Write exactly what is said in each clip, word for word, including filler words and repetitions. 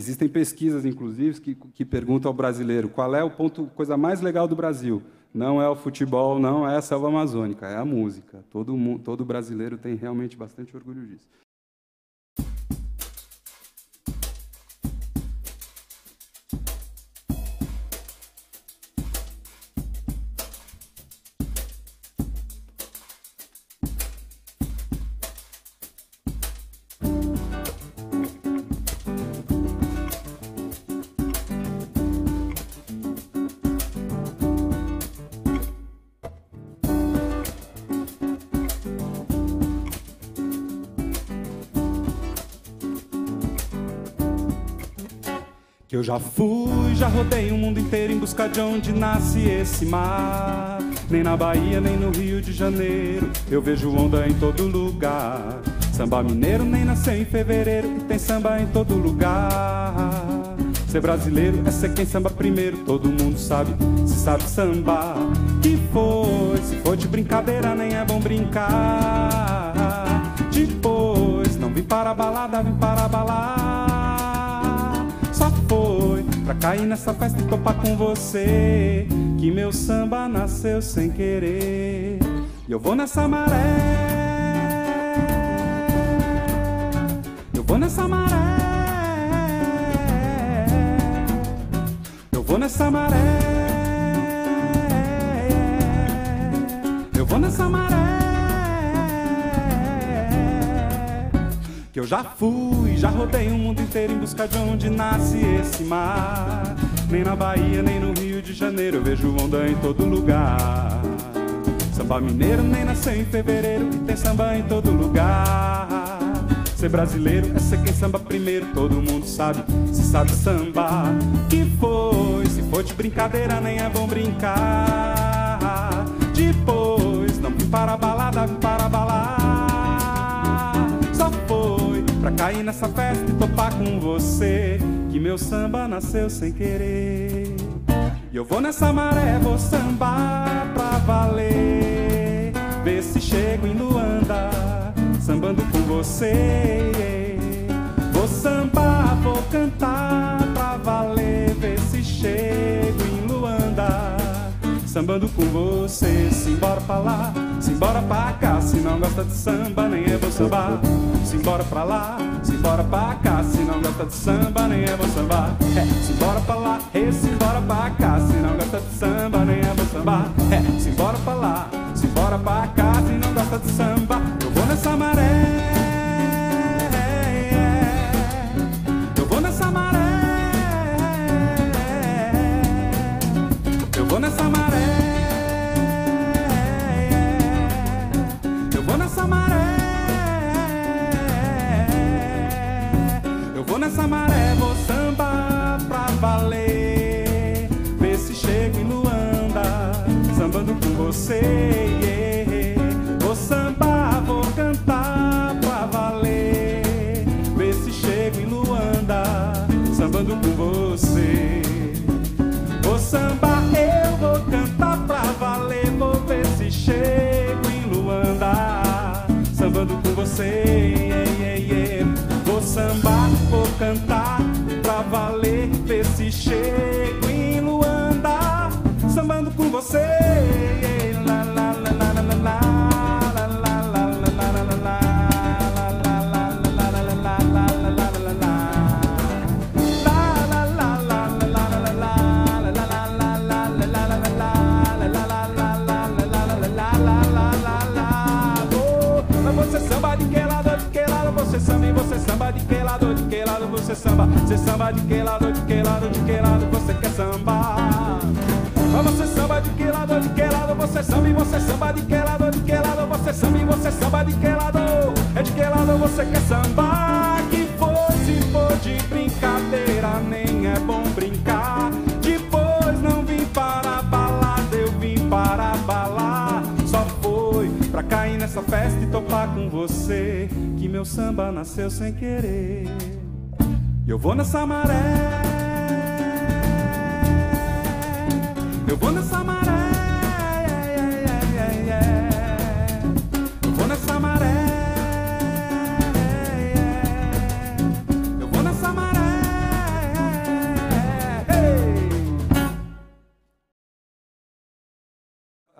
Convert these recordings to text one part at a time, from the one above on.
existem pesquisas, inclusive, que, que perguntam ao brasileiro qual é o ponto, coisa mais legal do Brasil. Não é o futebol, não é a selva amazônica, é a música. Todo, mundo, todo brasileiro tem realmente bastante orgulho disso. Que eu já fui, já rodei o mundo inteiro em busca de onde nasce esse mar. Nem na Bahia, nem no Rio de Janeiro eu vejo onda em todo lugar. Samba mineiro nem nasceu em fevereiro e tem samba em todo lugar. Ser brasileiro é ser quem samba primeiro, todo mundo sabe, se sabe sambar. Que foi, se for de brincadeira nem é bom brincar. Depois, não vim para a balada, vim para a balada. Só foi pra cair nessa festa e topar com você, que meu samba nasceu sem querer. E eu vou nessa maré, eu vou nessa maré, eu vou nessa maré, eu vou nessa maré. Que eu já fui, já rodei o mundo inteiro em busca de onde nasce esse mar. Nem na Bahia, nem no Rio de Janeiro eu vejo onda em todo lugar. Samba mineiro nem nasceu em fevereiro e tem samba em todo lugar. Ser brasileiro é ser quem samba primeiro, todo mundo sabe, se sabe sambar. Que foi, se for de brincadeira nem é bom brincar. Depois, não vim para a balada, vim para a balada. Só foi pra cair nessa festa e topar com você, que meu samba nasceu sem querer. E eu vou nessa maré, vou sambar pra valer, ver se chego em Luanda, sambando com você. Vou sambar, vou cantar pra valer, ver se chego em Luanda, sambando com você. Simbora pra lá, simbora pra cá, se não gosta de samba nem é bom sambar. Simbora pra lá, simbora pra cá, se não gosta de samba nem é bom sambar. É, simbora pra lá, e simbora pra cá, se não gosta de samba nem é bom sambar. É, simbora pra lá, simbora pra cá, se não gosta de samba. Eu vou nessa maré, eu vou nessa maré, eu vou nessa maré, eu vou nessa maré. Vou nessa maré, vou sambar pra valer, ver se chego em Luanda, sambando com você. Vou sambar, vou cantar pra valer, ver se chego em Luanda, sambando com você. Vou sambar, eu vou cantar pra valer, vou ver se chego em Luanda, sambando com você. Vou sambar, vou cantar pra valer, ver se chego em Luanda, sambando com você. La la la la la la la la la la la la la. Você samba de que lado, de que lado você samba, e você samba de que lado, de que lado você samba. Você samba de que lado, de que lado, de que lado você quer sambar. Mas você samba de que lado, de que lado você samba, e você samba de que lado, de que lado você samba, e você samba de que lado, é de que lado você quer sambar. Que foi, se for de brincadeira nem é bom brincar. Depois não vim para a balada, eu vim para abalar. Só foi pra cair nessa festa e topar com você, que meu samba nasceu sem querer. E eu vou nessa maré, eu vou nessa maré, eu vou nessa maré, eu vou nessa maré,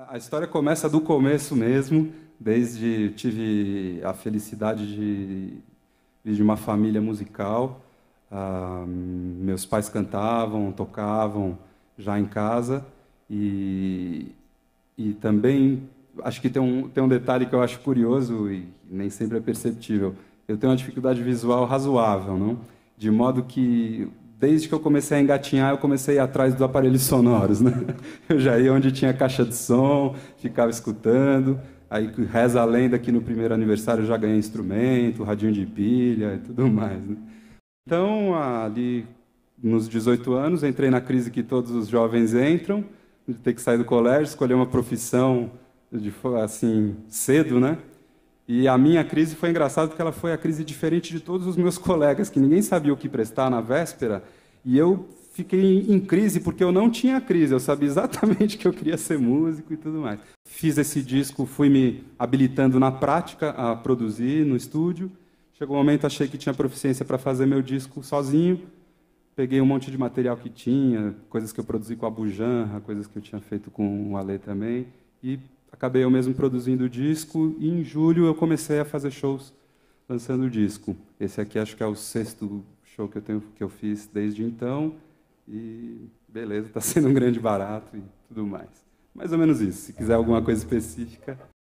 A história começa do começo mesmo, desde tive a felicidade de vir de uma família musical. Ah, meus pais cantavam, tocavam já em casa e, e também acho que tem um, tem um detalhe que eu acho curioso e nem sempre é perceptível. Eu tenho uma dificuldade visual razoável, não? De modo que desde que eu comecei a engatinhar, eu comecei a ir atrás dos aparelhos sonoros, né? Eu já ia onde tinha caixa de som, ficava escutando. Aí reza a lenda que no primeiro aniversário eu já ganhei instrumento, radinho de pilha e tudo mais, né? Então, ali nos dezoito anos, entrei na crise que todos os jovens entram, de ter que sair do colégio, escolher uma profissão de, assim, cedo, né? E a minha crise foi engraçada porque ela foi a crise diferente de todos os meus colegas, que ninguém sabia o que prestar na véspera, e eu fiquei em crise porque eu não tinha crise, eu sabia exatamente que eu queria ser músico e tudo mais. Fiz esse disco, fui me habilitando na prática a produzir no estúdio. Chegou um momento, achei que tinha proficiência para fazer meu disco sozinho, peguei um monte de material que tinha, coisas que eu produzi com a Bujanra, coisas que eu tinha feito com o Ale também, e acabei eu mesmo produzindo o disco, e em julho eu comecei a fazer shows lançando o disco. Esse aqui acho que é o sexto show que eu, tenho, que eu fiz desde então, e beleza, está sendo um grande barato e tudo mais. Mais ou menos isso. Se quiser alguma coisa específica...